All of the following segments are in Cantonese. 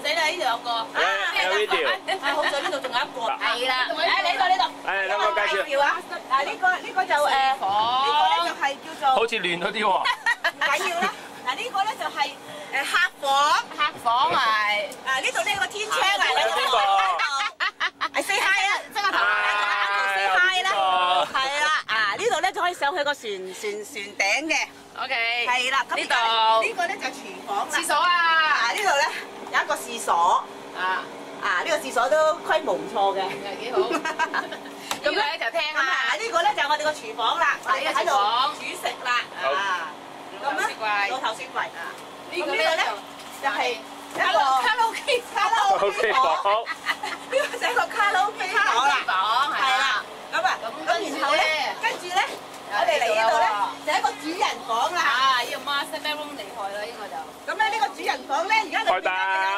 死啦！呢度有個， 有呢條， 好在呢度仲有一個。係啦，呢度。 誒，兩個介紹。 啊！嗱，呢個就呢個咧就係叫做， 好似亂咗啲喎。 唔緊要啦。嗱，呢個咧就係客房係。呢度呢個天窗啊，你睇到係 say hi 啊，即係個頭say hi 啦，係啦。呢度咧就可以上去個船頂嘅。OK。係啦，咁呢個咧就廚房啦。廁所啊！呢度咧有一個廁所。呢個廁所都規模唔錯嘅，幾好。咁咧就聽下，呢個咧就係我哋個廚房啦，我哋喺度煮食啦。咁咧老頭雪櫃。呢個咧就係一個卡拉 OK 房。呢個就係一個卡拉 OK 房，係啦。咁然後咧，跟住咧，我哋嚟呢度咧就係一個主人房啦。呢個 master bedroom 厲害啦，呢個就。咁咧呢個主人房咧，而家開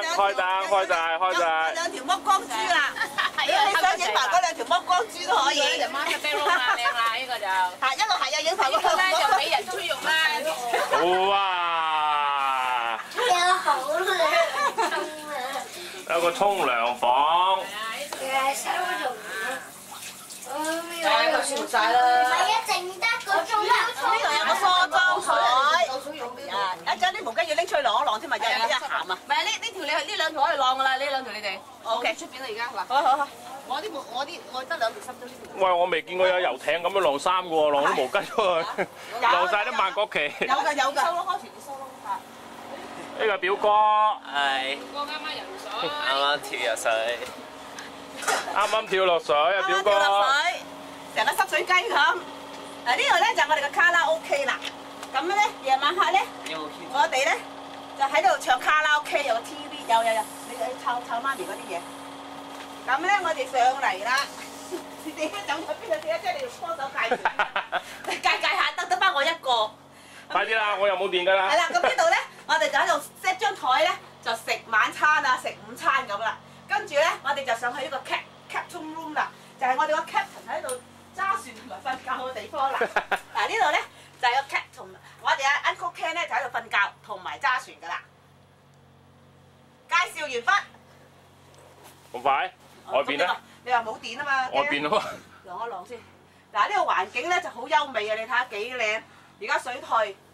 大。 兩條剝光豬啦。如果你想影埋嗰兩條剝光豬都可以。呢個就 master bedroom 啦，靚啦呢個就。一路係影埋嗰個咧就美人豬肉啦。 哇！ 有好靚， 有個沖涼房。 收容啊！ 佢算晒啦。 唔係啊，淨得個鐘。 呢度有個梳妝台，一張啲毛巾要拎出去晾一晾添，咪有一鹹啊！唔係呢兩條可以晾噶啦，呢兩條你哋。OK，出邊啦而家嗱。好。我得兩條濕咗呢條。 喂，我未見過有遊艇咁樣晾衫嘅喎，晾啲毛巾出去，晾曬啲萬國旗。 有㗎。收咯，開船要收咯。 呢個表哥。 係。 哥啱啱游水。 啱跳入水。 啱啱跳落水啊，表哥！ 成個濕水雞咁。呢度咧就係我哋嘅卡拉 OK 啦。咁咧夜晚黑咧，我哋咧就喺度唱卡拉 OK， 有個 TV， 有。你湊媽咪嗰啲嘢。咁咧我哋上嚟啦。你哋走咗邊度？即係你要幫手介紹。介下得翻我一個。 快啲啦！我又冇電㗎啦。 係啦，咁呢度咧，我哋就喺度 set 張台咧，就食晚餐啊，食午餐咁啦。跟住咧，我哋就上去呢個 captain room 啦，就係我哋個 captain 喺度揸船同埋瞓覺嘅地方啦。嗱呢度咧就係個 captain，我哋阿 Uncle Ken 咧就喺度瞓覺同埋揸船噶啦。介紹完畢。 咁快？外邊咧？ 你話冇電啊嘛？ 外邊咯。 晾一晾先。嗱呢個環境咧就好優美啊！你睇下幾靚。而家水退。